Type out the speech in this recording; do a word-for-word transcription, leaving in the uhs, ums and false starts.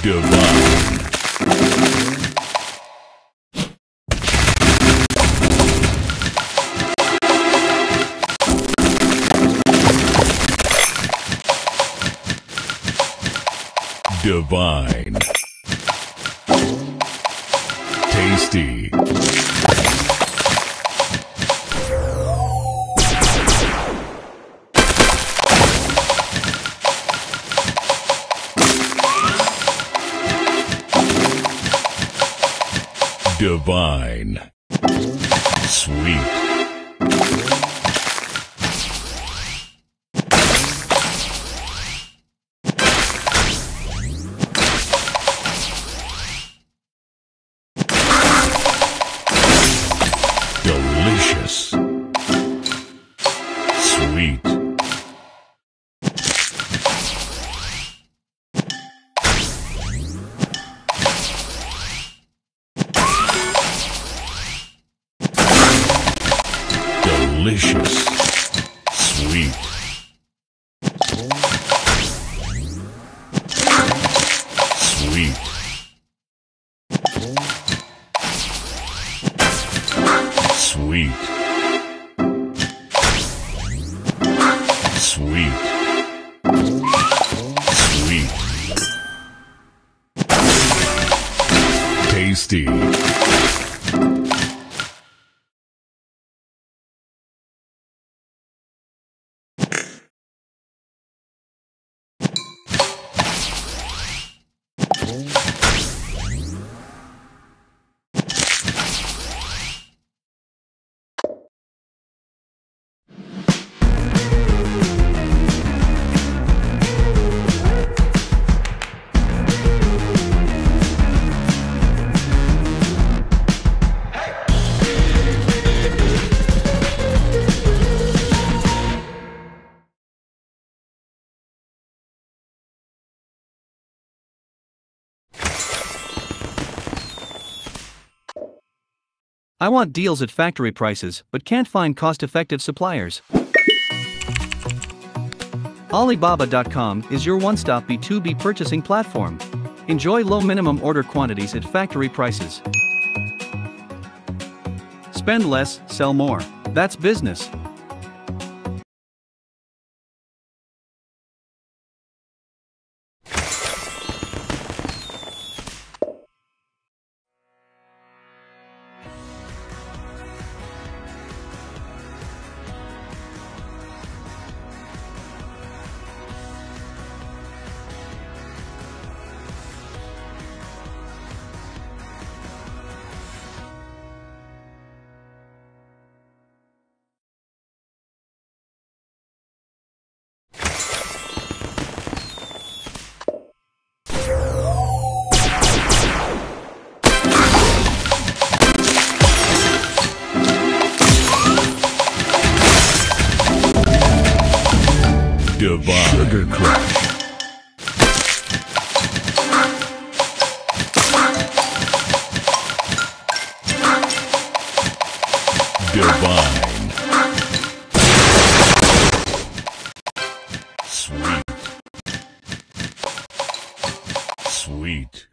Divine. Divine. Tasty. Divine. Sweet. Delicious. Sweet. Delicious. Sweet. Sweet. Sweet. Sweet. Sweet. Tasty. I want deals at factory prices but can't find cost-effective suppliers. Alibaba dot com is your one-stop B two B purchasing platform. Enjoy low minimum order quantities at factory prices. Spend less, sell more. That's business. Divine. Sugar Crush. Divine. Sweet. Sweet.